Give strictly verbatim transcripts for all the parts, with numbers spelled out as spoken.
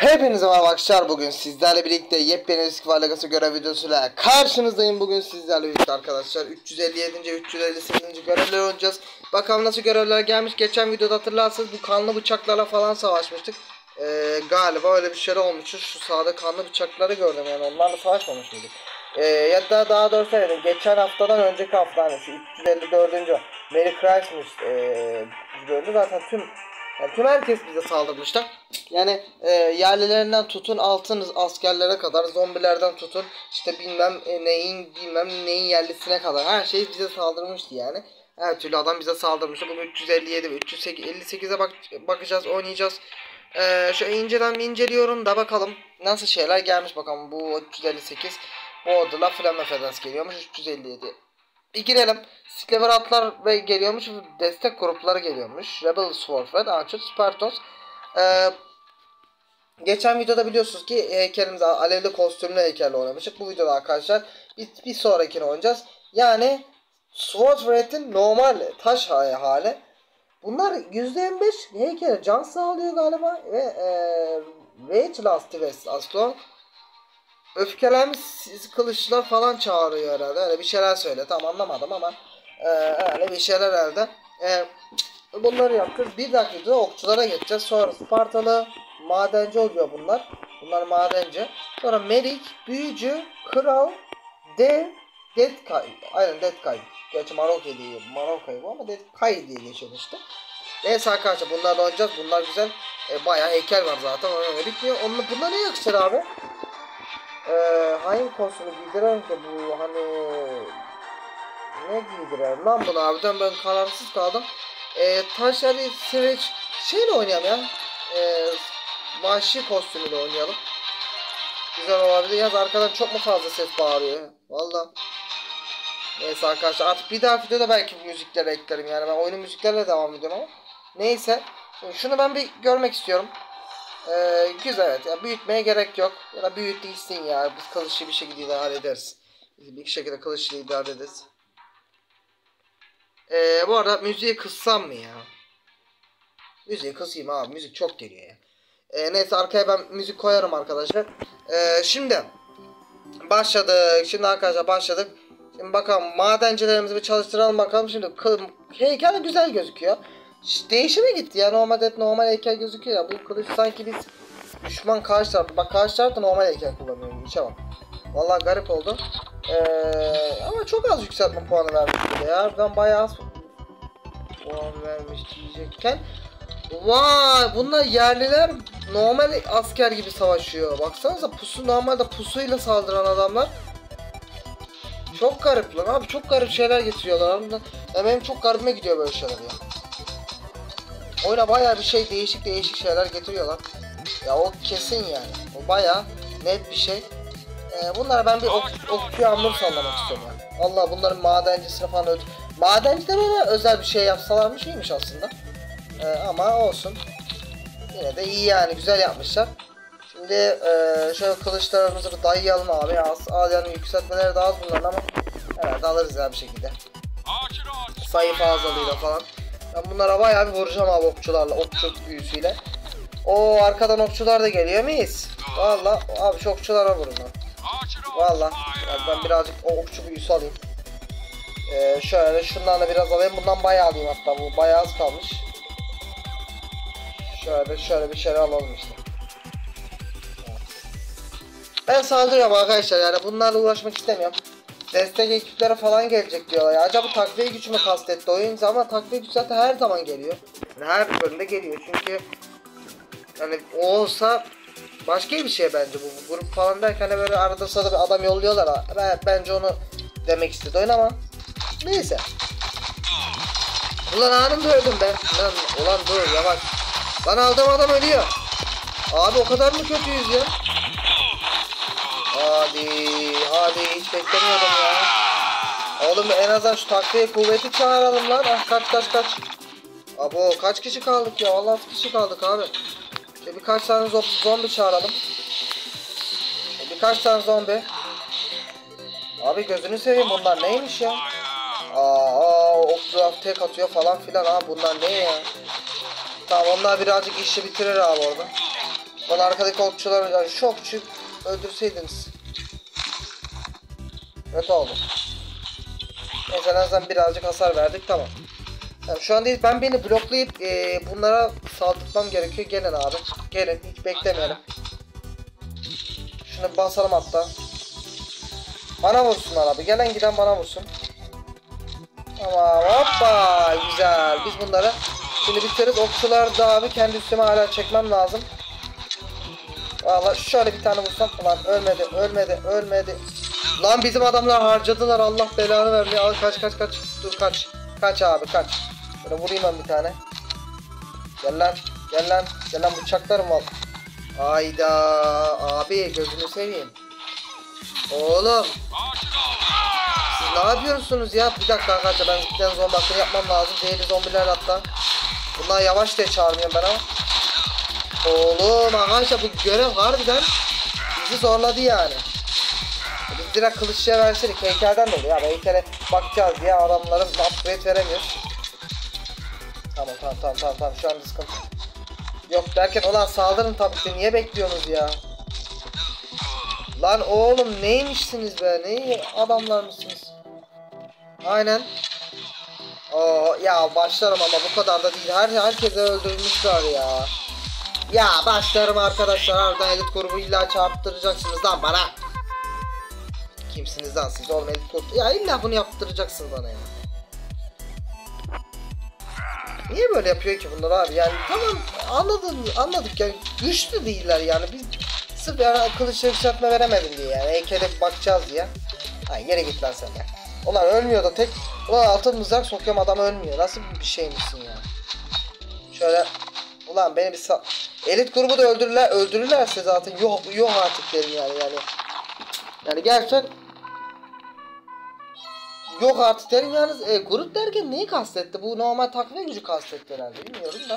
Hepinize merhaba arkadaşlar, bugün sizlerle birlikte yepyeni eski Valagası görev videosuyla karşınızdayım. Bugün sizlerle birlikte arkadaşlar üç yüz elli yedi. üç yüz elli sekiz. görevler oynayacağız. Bakalım nasıl görevler gelmiş. Geçen videoda hatırlarsanız bu kanlı bıçaklarla falan savaşmıştık. Ee, galiba öyle bir şey olmuştu. Şu sağda kanlı bıçakları gördüm, yani onlarla savaşmamış mıydık? Ee, ya da daha doğrusu söyledim, geçen haftadan önceki hafta, hani şu üç yüz elli dördüncü. Merry Christmas ee, bölümü zaten tüm Yani tüm herkes bize saldırmışlar. Yani e, yerlilerinden tutun altın askerlere kadar, zombilerden tutun işte bilmem e, neyin bilmem neyin yerlisine kadar her şey bize saldırmıştı yani. Her türlü adam bize saldırmıştı. Bugün üç yüz elli yedi ve üç yüz elli sekize bak bakacağız, oynayacağız. Ee, şöyle inceden inceliyorum da bakalım nasıl şeyler gelmiş bakalım. Bu üç yüz elli sekiz Border'la Flame Fedans geliyormuş. üç yüz elli yedi Bir girelim. Sklever atlar ve geliyormuş. Destek grupları geliyormuş. Rebel Swordfed, Archer, Spartos. Ee, geçen videoda biliyorsunuz ki heykelimiz alevli kostümlü heykelle oynamıştık. Bu videoda arkadaşlar bir, bir sonrakini oynayacağız. Yani Swordfed'in normal taş hali. Bunlar yüzde yirmi beş heykele can sağlıyor galiba. Ve ee, Rage Last West Aston öfkelenmiş kılıçlar falan çağırıyor herhalde. Öyle bir şeyler söyle. Tam anlamadım ama e, öyle bir şeyler herhalde. E, bunları yaptık. Bir dakika okçulara geçeceğiz. Sonra Spartalı madenci oluyor bunlar. Bunlar madenci. Sonra Merik, büyücü, kral, dev, Deathkai. Aynen Deathkai. Gerçi Marokai diye. Marokai bu ama Deathkai diye geçiyor işte. Neyse arkadaşlar, bunlar da oynayacağız. Bunlar güzel. E, bayağı heykel var zaten. Öyle bitmiyor. Onun, bunlar ne yakışır abi? Ee, hangi kostümü giydirelim ki bu, hani ne giydirelim lan bunu abiden, ben kararsız kaldım. Ee, Taşları Savage şeyle oynayalım ya. Ee, vahşi kostümüyle oynayalım. Güzel olabilir. Yaz arkadan çok mu fazla ses bağırıyor? Valla. Neyse arkadaşlar, artık bir daha videoda belki bu müzikleri eklerim, yani ben oyunun müziklerle devam ediyorum ama. Neyse. Şimdi şunu ben bir görmek istiyorum. Ee, güzel, evet ya, büyütmeye gerek yok ya da büyüt değilsin ya, biz kılıçlı bir şekilde idare ederiz, bir şekilde kılıçlı idare ederiz. Ee, bu arada müziği kıssam mı ya? Müziği kısayım abi, müzik çok geliyor ya. Ee, neyse arkaya ben müzik koyarım arkadaşlar. Ee, şimdi başladık, şimdi arkadaşlar başladık. Şimdi bakalım madencilerimizi bir çalıştıralım bakalım. Şimdi heykel güzel gözüküyor. Değişime gitti ya, normalde normal heykel gözüküyor ya, bu kılıç sanki biz düşman karşı tarafı, bak karşı tarafta normal heykel kullanıyorum, içe bak. Vallahi garip oldu. Ee, ama çok az yükseltme puanı vermiş bile ya, ben bayağı az puan vermiş diyecekken. Vay, bunlar yerliler normal asker gibi savaşıyor, baksanıza pusu, normalde pusuyla saldıran adamlar. Çok garip lan abi, çok garip şeyler getiriyorlar. Ya benim çok garibime gidiyor böyle şeyler ya. Oyuna bayağı bir şey, değişik değişik şeyler getiriyorlar. Ya o kesin yani. O bayağı net bir şey. Ee, bunlara ben bir ok, okçu hamur sallamak istiyorum yani. Allah, bunların madencisini falan öldür. Madencide böyle özel bir şey yapsalarmış iyiymiş aslında. Ee, ama olsun. Yine de iyi yani, güzel yapmışlar. Şimdi e, şöyle kılıçlarımızı bir dayayalım abi. Az, az yani yükseltmeleri daha az bunların ama herhalde alırız ya bir şekilde. Sayı fazlalığıyla falan. Ben bunlara bayağı bir vuracağım abi, okçularla, okçu büyüsüyle. O arkadan okçular da geliyor mis. Valla abi, şu okçulara vurun lan. Valla ben birazcık o okçu büyüsü alayım. Ee, şöyle şundan da biraz alayım. Bundan bayağı alayım hatta, bu bayağı az kalmış. Şöyle şöyle bir şeyler alalım işte. Ben saldırıyorum arkadaşlar, yani bunlarla uğraşmak istemiyorum. Destek ekiplere falan gelecek diyorlar ya. Acaba takviye gücü mü kastetti oyun, ama takviye gücü zaten her zaman geliyor. Yani her bölümde geliyor çünkü yani o olsa başka bir şey bence bu, bu grup falan derken hani böyle arada sırada bir adam yolluyorlar. Ben, bence onu demek istedi oyun ama neyse. Ulan anında öldüm be. Ulan, ulan dur yavaş. Lan aldığım adam ölüyor. Abi o kadar mı kötüyüz ya? Hadi hadi, hiç beklemiyordum ya. Oğlum en azından şu takviye kuvveti çağıralım lan. Ah, kaç kaç kaç. Abo kaç kişi kaldık ya, Allah kişi kaldık abi. İşte birkaç tane zombi çağıralım. Birkaç tane zombi. Abi gözünü seveyim, bunlar neymiş ya? Aa, okçular tek atıyor falan filan abi, bunlar ne ya? Tamam, onlar birazcık işi bitirir abi orada. Bana arkadaki okçuları, yani şu okçuyu öldürseydiniz. Kötü oldu. Neyse en azından birazcık hasar verdik, tamam. Yani şu an değil, ben beni bloklayıp e, bunlara saldırmam gerekiyor. Gelin abi, gelin, hiç beklemeyelim. Şunu basalım hatta. Bana vursunlar abi, gelen giden bana vursun. Tamam, hoppa, güzel. Biz bunları şimdi bitiririz. Okçular da abi kendi üstüme hala çekmem lazım. Valla şöyle bir tane vursam, ulan ölmedi, ölmedi, ölmedi. Lan bizim adamlar harcadılar, Allah belanı vermiyor. Al, kaç kaç kaç, dur kaç. Kaç abi kaç. Böyle vurayım ben bir tane. Gel lan, gel lan, gel lan, bıçaklarım var. Ayda abi, gözünü seveyim. Oğlum siz ne yapıyorsunuz ya? Bir dakika arkadaşlar, ben bir tane zombi hakkını yapmam lazım. Değerli zombiler hatta. Bunlar yavaş diye çağırmıyorum ben ama. Oğlum arkadaşlar, bu görev harbiden bizi zorladı yani. Biz direkt kılıççıya verseydik, heykelden de oluyor ya. Heykele bakacağız diye adamların upgrade veremiyoruz. Tamam tamam tamam tamam tamam, şu anda sıkıntı yok derken, ulan saldırın tabii ki, niye bekliyorsunuz ya? Lan oğlum neymişsiniz be, ne adamlar mısınız? Aynen. Oo ya, başlarım ama bu kadar da değil, her herkese öldürmüşler ya. Ya başlarım arkadaşlar, harbiden elit grubu illa çarptıracaksınız lan bana. Kimsiniz lan siz oğlum, elit grubu? Ya illa bunu yaptıracaksınız bana ya. Niye böyle yapıyor ki bunlar abi? Yani tamam, anladın, anladık yani, güçlü değiller yani, biz sırf yani kılıç yükseltme veremedim diye yani, heykele bakacağız diye. Ay yere git lan sen ya. Ulan ölmüyor da tek, ulan altın mızrak sokuyorum, adam ölmüyor, nasıl bir şeymişsin ya. Şöyle, ulan beni bir sa elit grubu da öldürürler, öldürürlerse zaten yok yok artık derim yani yani. Yani gerçekten yok artık derim yalnız. E, grup derken neyi kastetti? Bu normal takviye gücü kastetti herhalde, bilmiyorum da.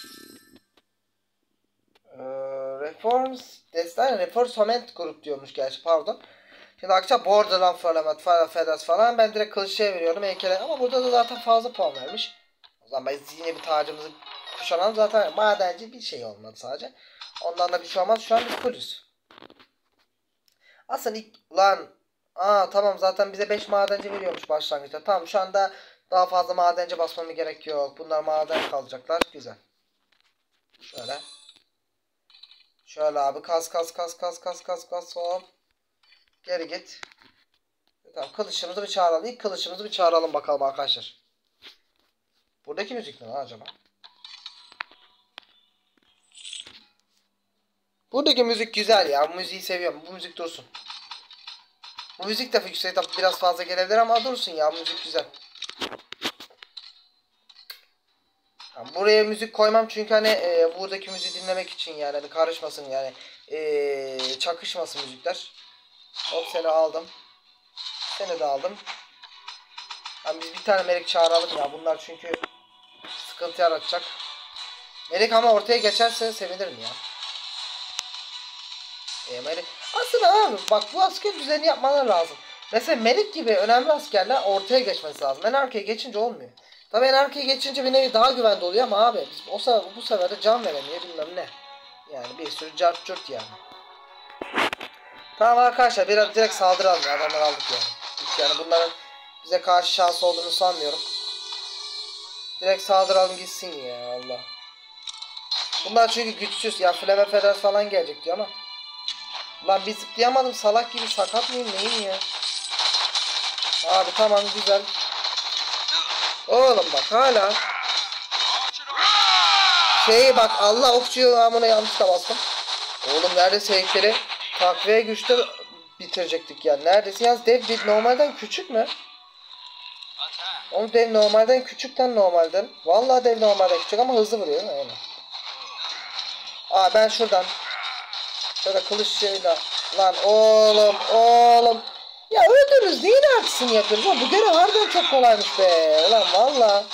Ee, Reforms Destan Reforms Homent grup diyormuş gerçi, pardon. Şimdi akşam Borderland falan falan Fedas falan, ben direkt kılıççıya veriyorum heykele, ama burada da zaten fazla puan vermiş. O zaman biz yine bir tacımızı kuşanalım, zaten madenci bir şey olmadı sadece. Ondan da bir şey olmaz, şu an biz fullüz. Aslında ilk lan, aa tamam, zaten bize beş madenci veriyormuş başlangıçta. Tamam, şu anda daha fazla madenci basmama gerek yok. Bunlar maden kalacaklar, güzel. Şöyle. Şöyle abi, kas kas kas kas kas kas kas hop. Geri git. Tamam, kılıçımızı bir çağıralım. İlk kılıçımızı bir çağıralım bakalım arkadaşlar. Buradaki müzik ne acaba? Buradaki müzik güzel ya. Bu müziği seviyorum. Bu müzik dursun. Bu müzik de yüksek tabi biraz fazla gelebilir ama dursun ya. Bu müzik güzel. Yani buraya müzik koymam çünkü hani e, buradaki müziği dinlemek için yani, hani karışmasın yani, e, çakışmasın müzikler. Hop, seni aldım. Seni de aldım. Yani biz bir tane melek çağıralım ya, bunlar çünkü sıkıntı yaratacak. Melek ama ortaya geçerse sevinirim ya. E, melek. Aslında abi bak, bu asker düzeni yapmaları lazım. Mesela melek gibi önemli askerler ortaya geçmesi lazım. En arkaya geçince olmuyor. Tabii en arkaya geçince bir nevi daha güvende oluyor ama abi biz o sefer, bu sefer de can veremiyor bilmem ne. Yani bir sürü cart curt yani. Tamam arkadaşlar, biraz direkt saldıralım ya, adamları aldık yani. Hiç yani bunların bize karşı şansı olduğunu sanmıyorum. Direkt saldıralım gitsin ya, Allah. Bunlar çünkü güçsüz ya, Flame Feder falan gelecek diyor ama. Lan bir zıplayamadım, salak gibi, sakat mıyım neyim ya. Abi tamam, güzel. Oğlum bak hala. Şey bak, Allah, okçuyu amına yanlışla bastım. Oğlum neredeyse heykeli takviye güçte bitirecektik yani. Neredeyse yalnız dev bir normalden küçük mü? Oğlum dev normalden küçükten normalden. Vallahi dev normalden küçük ama hızlı vuruyor yani. Aa ben şuradan. Şöyle kılıççıyla. Lan oğlum oğlum. Ya öldürürüz, neyin artısını yapıyoruz ama bu görev harbiden çok kolaymış be. Lan valla.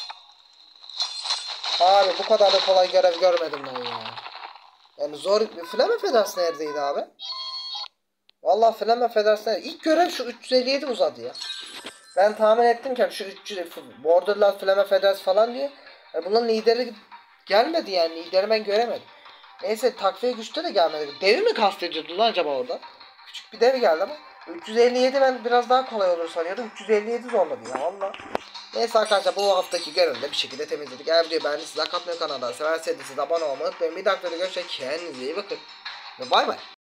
Abi bu kadar da kolay görev görmedim ben ya. Yani zor. Flame Feders neredeydi abi? Vallahi Flame Feders nerede? İlk görev şu üç yüz elli yedi uzadı ya. Ben tahmin ettim ki şu üç yüz Borderland Flame Feders falan diye. Yani bunların lideri gelmedi yani. Lideri ben göremedim. Neyse takviye güçte de gelmedi. Devi mi kastediyordu lan acaba orada? Küçük bir dev geldi ama. üç yüz elli yedi ben biraz daha kolay olur sanıyordum. üç yüz elli yedi zorladı ya valla. Neyse arkadaşlar bu haftaki görevini de bir şekilde temizledik. Eğer videoyu beğendiyseniz like atmayı, kanalda severseniz abone olmayı unutmayın. Bir dakikada görüşürüz. Kendinize iyi bakın. Ve bay bay.